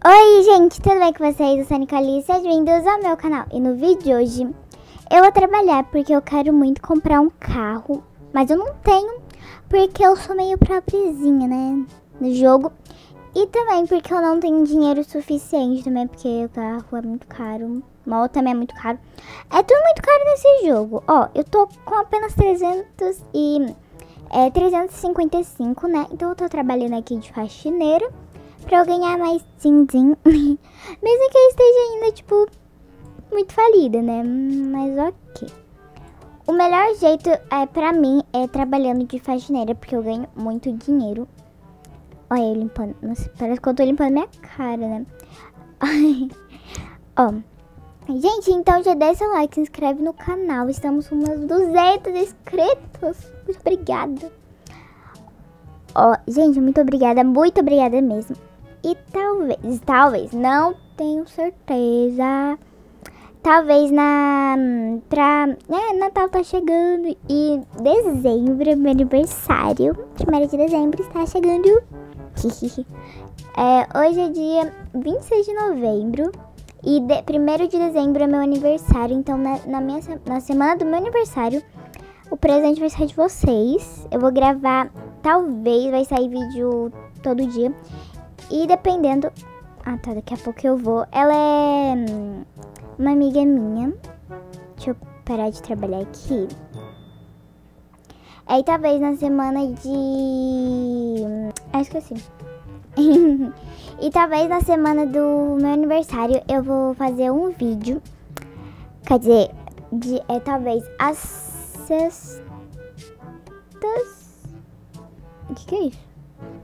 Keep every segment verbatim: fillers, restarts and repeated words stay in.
Oi gente, tudo bem com vocês? Eu sou a Nicole, sejam bem-vindos ao meu canal. E no vídeo de hoje eu vou trabalhar porque eu quero muito comprar um carro, mas eu não tenho porque eu sou meio pobrezinha, né, no jogo. E também porque eu não tenho dinheiro suficiente também, porque o carro é muito caro, moto também é muito caro. É tudo muito caro nesse jogo. Ó, eu tô com apenas trezentos e, é, trezentos e cinquenta e cinco, né, então eu tô trabalhando aqui de faxineira pra eu ganhar mais din-din. Mesmo que eu esteja ainda, tipo, muito falida, né? Mas ok. O melhor jeito é, pra mim é trabalhando de faxineira, porque eu ganho muito dinheiro. Olha eu limpando. Nossa, parece que eu tô limpando minha cara, né? Ó. Gente, então já deixa o like, se inscreve no canal. Estamos com umas duzentos inscritos. Muito obrigada. Ó, gente, muito obrigada. Muito obrigada mesmo. E talvez, talvez, não tenho certeza, talvez na, pra, né, Natal tá chegando e dezembro, meu aniversário, primeiro de dezembro está chegando. é, hoje é dia vinte e seis de novembro e de, primeiro de dezembro é meu aniversário, então na, na, minha, na semana do meu aniversário, o presente vai ser de vocês. Eu vou gravar, talvez vai sair vídeo todo dia. E dependendo... Ah, tá, daqui a pouco eu vou. Ela é uma amiga minha. Deixa eu parar de trabalhar aqui. Aí talvez na semana de... Ah, esqueci. E talvez na semana do meu aniversário eu vou fazer um vídeo. Quer dizer, de, é talvez as sextas... O que que é isso?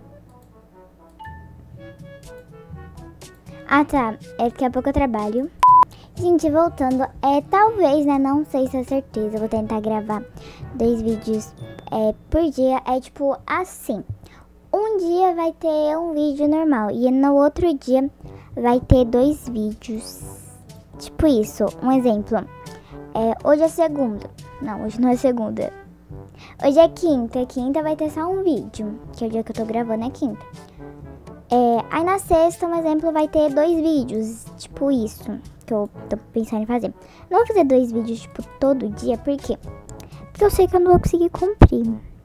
Ah, tá. É daqui a pouco eu trabalho. Gente, voltando, é talvez, né? Não sei se é certeza. Eu vou tentar gravar dois vídeos é, por dia. É tipo assim. Um dia vai ter um vídeo normal. E no outro dia vai ter dois vídeos. Tipo isso. Um exemplo. É, hoje é segunda. Não, hoje não é segunda. Hoje é quinta. Quinta vai ter só um vídeo. Que é o dia que eu tô gravando, é quinta. É, aí na sexta, um exemplo, vai ter dois vídeos, tipo isso, que eu tô pensando em fazer. Não vou fazer dois vídeos, tipo, todo dia, por quê? Porque eu sei que eu não vou conseguir cumprir.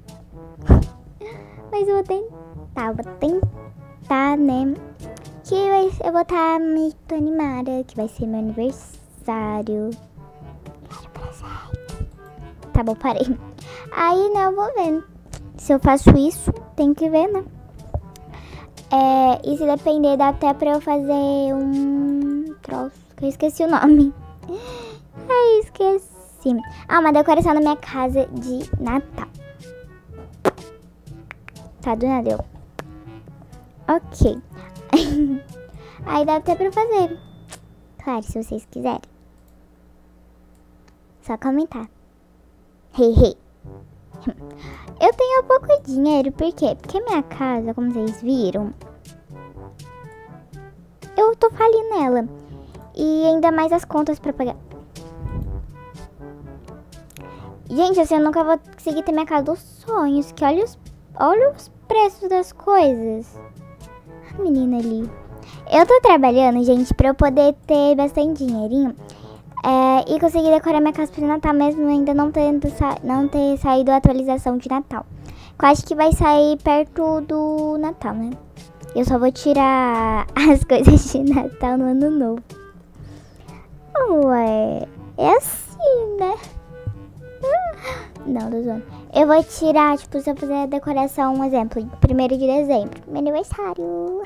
Mas eu vou tentar, vou tentar, né? Que eu vou estar muito animada, que vai ser meu aniversário. Quero presente. Tá bom, parei. Aí, né, eu vou ver. Se eu faço isso, tem que ver, né? É, e se depender, dá até pra eu fazer um troço, que eu esqueci o nome. Ai, esqueci. Ah, uma decoração na minha casa de Natal. Tá, do nada eu. Ok. Aí dá até pra eu fazer. Claro, se vocês quiserem. Só comentar. Hey, hey. Eu tenho pouco dinheiro, por quê? Porque minha casa, como vocês viram, eu tô falindo nela. E ainda mais as contas pra pagar. Gente, assim, eu nunca vou conseguir ter minha casa dos sonhos. Que olha os, olha os preços das coisas. A menina ali. Eu tô trabalhando, gente, pra eu poder ter bastante dinheirinho. É, e conseguir decorar minha casa pro Natal mesmo, ainda não, tendo sa não ter saído a atualização de Natal. Eu acho que vai sair perto do Natal, né? Eu só vou tirar as coisas de Natal no Ano Novo. Ué, é assim, né? Não, tô zoando. Eu vou tirar, tipo, se eu fizer a decoração, um exemplo, primeiro de dezembro, meu aniversário.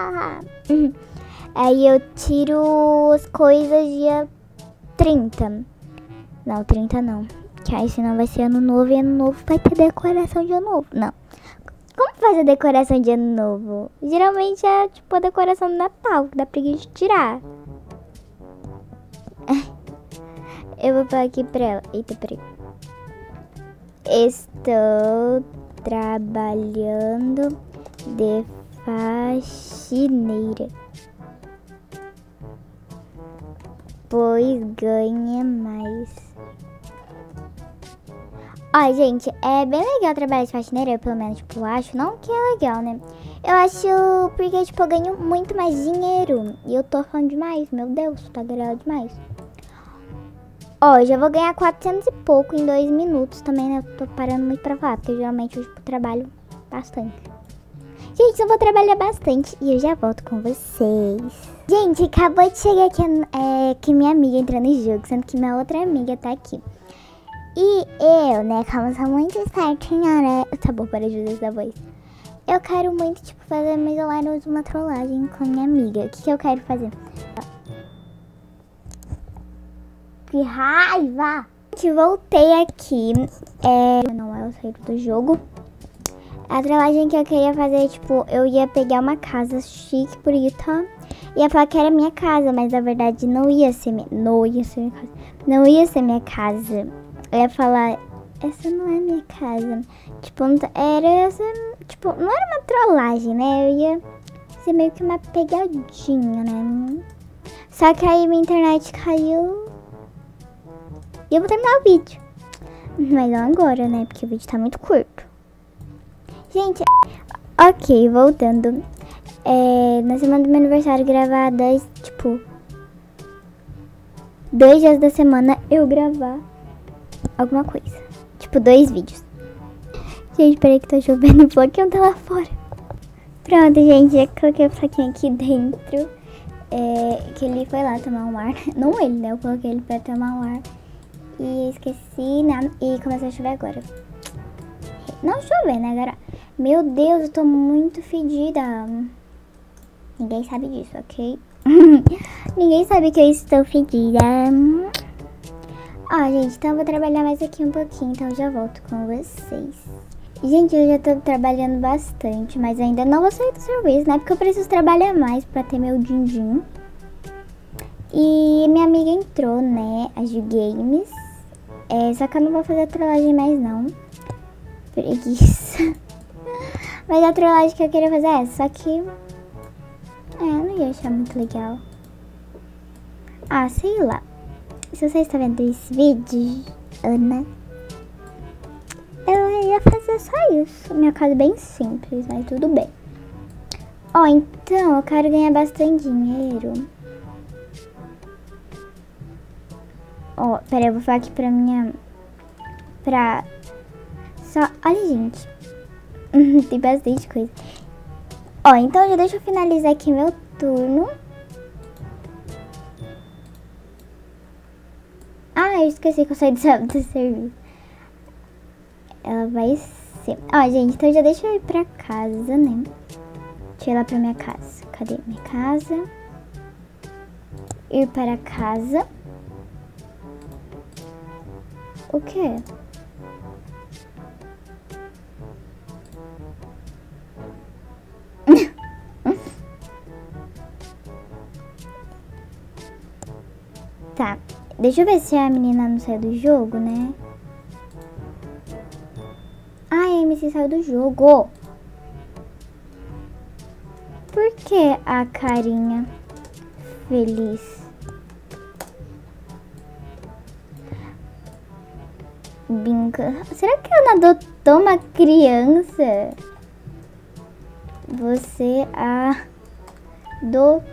Aí eu tiro as coisas dia trinta. Não, trinta não. Que aí senão vai ser ano novo e ano novo vai ter decoração de ano novo. Não. Como faz a decoração de ano novo? Geralmente é tipo a decoração do Natal, que dá pra gente tirar. Eu vou falar aqui pra ela. Eita, peraí. Estou trabalhando de faxineira, pois ganha mais. Ó, gente, é bem legal trabalhar de faxineira, eu pelo menos, tipo, eu acho. Não que é legal, né? Eu acho porque, tipo, eu ganho muito mais dinheiro. E eu tô falando demais, meu Deus, tá ganhando demais. Ó, eu já vou ganhar quatrocentos e pouco em dois minutos também, né? Eu tô parando muito pra falar, porque geralmente eu, tipo, trabalho bastante. Gente, eu vou trabalhar bastante e eu já volto com vocês. Gente, acabou de chegar aqui, é, que minha amiga entrou no jogo, sendo que minha outra amiga tá aqui. E eu, né, como sou muito certinha, né? Tá bom, para de usar essa voz. Eu quero muito, tipo, fazer mais online uma trollagem com a minha amiga. O que, que eu quero fazer? Que raiva! Gente, voltei aqui. É... Não é o saído do jogo. A trollagem que eu queria fazer, tipo, eu ia pegar uma casa chique, bonita. Ia falar que era minha casa, mas na verdade não ia ser minha... Não ia ser minha casa. Não ia ser minha casa. Eu ia falar, essa não é minha casa. Tipo, era essa, tipo, não era uma trollagem, né? Eu ia ser meio que uma pegadinha, né? Só que aí minha internet caiu e eu vou terminar o vídeo. Mas não agora, né? Porque o vídeo tá muito curto. Gente, ok, voltando. É, na semana do meu aniversário, gravar dois, tipo, dois dias da semana eu gravar alguma coisa. Tipo, dois vídeos. Gente, peraí que tá chovendo. O bloqueio tá lá fora. Pronto, gente. Já coloquei o plaquinho aqui dentro. É, que ele foi lá tomar um ar. Não ele, né? Eu coloquei ele pra tomar um ar. E esqueci, né? E começou a chover agora. Não chover, né, galera? Meu Deus, eu tô muito fedida. Ninguém sabe disso, ok? Ninguém sabe que eu estou fedida. Ó, gente, então eu vou trabalhar mais aqui um pouquinho, então eu já volto com vocês. Gente, eu já tô trabalhando bastante, mas ainda não vou sair do serviço, né? Porque eu preciso trabalhar mais pra ter meu din-din. E minha amiga entrou, né? A Ju Games. É, só que eu não vou fazer a trollagem mais, não. Preguiça. Mas a trollagem que eu queria fazer é essa, só que... É, eu não ia achar muito legal. Ah, sei lá. Se você está vendo esse vídeo, Ana, eu ia fazer só isso. Minha casa é bem simples, mas tudo bem. Ó, então eu quero ganhar bastante dinheiro. Ó, pera, eu vou falar aqui pra minha... Pra... Só... Olha, gente. Tem bastante coisa. Ó, então já deixa eu finalizar aqui meu turno. Ah, eu esqueci que eu saí do, do serviço. Ela vai ser... Ó, gente, então já deixa eu ir pra casa, né? Deixa eu ir lá pra minha casa. Cadê minha casa? Ir para casa. O quê? Tá. Deixa eu ver se a menina não saiu do jogo, né? Ah, a M C saiu do jogo. Por que a carinha feliz? Binca. Será que ela adotou uma criança? Você adotou.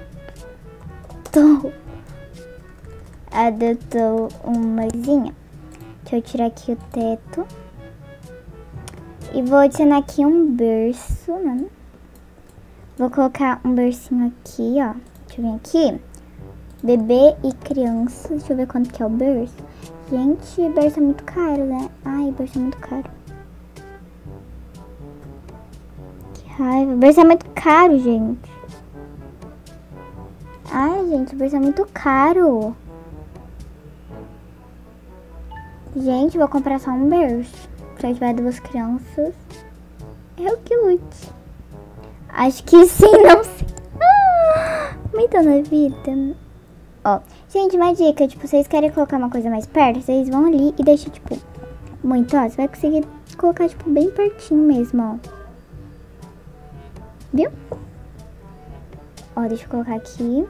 Adotou uma vizinha. Deixa eu tirar aqui o teto. E vou adicionar aqui um berço, né? Vou colocar um bercinho aqui, ó. Deixa eu vir aqui. Bebê e criança. Deixa eu ver quanto que é o berço. Gente, berço é muito caro, né? Ai, berço é muito caro. Que raiva. Berço é muito caro, gente. Ai, gente, berço é muito caro. Gente, vou comprar só um berço. Se tiver duas crianças. É o que lute. Acho que sim, não sei. Ah, muito na vida. Ó, gente, uma dica. Tipo, vocês querem colocar uma coisa mais perto, vocês vão ali e deixam, tipo, muito, ó. Você vai conseguir colocar, tipo, bem pertinho mesmo, ó. Viu? Ó, deixa eu colocar aqui.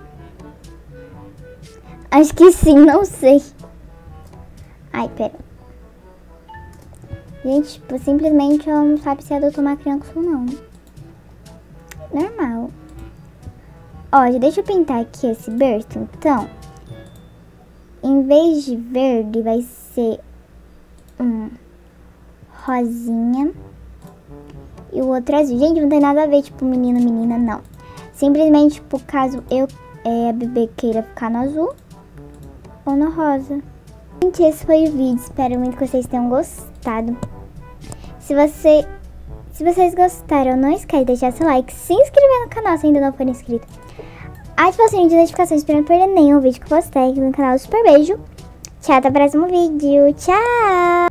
Acho que sim, não sei. Ai, pera. Gente, tipo, simplesmente ela não sabe se adotou uma criança ou não. Normal. Ó, já deixa eu pintar aqui esse berço, então. Em vez de verde, vai ser um rosinha e o outro azul. Gente, não tem nada a ver, tipo, menino, menina, não. Simplesmente, por caso eu, é, a bebê queira ficar no azul ou no rosa. Gente, esse foi o vídeo. Espero muito que vocês tenham gostado. Se você... Se vocês gostaram, não esquece de deixar seu like, se inscrever no canal se ainda não for inscrito. Ative o sininho de notificações para não perder nenhum vídeo que eu postei aqui no canal. Super beijo. Tchau, até o próximo vídeo. Tchau!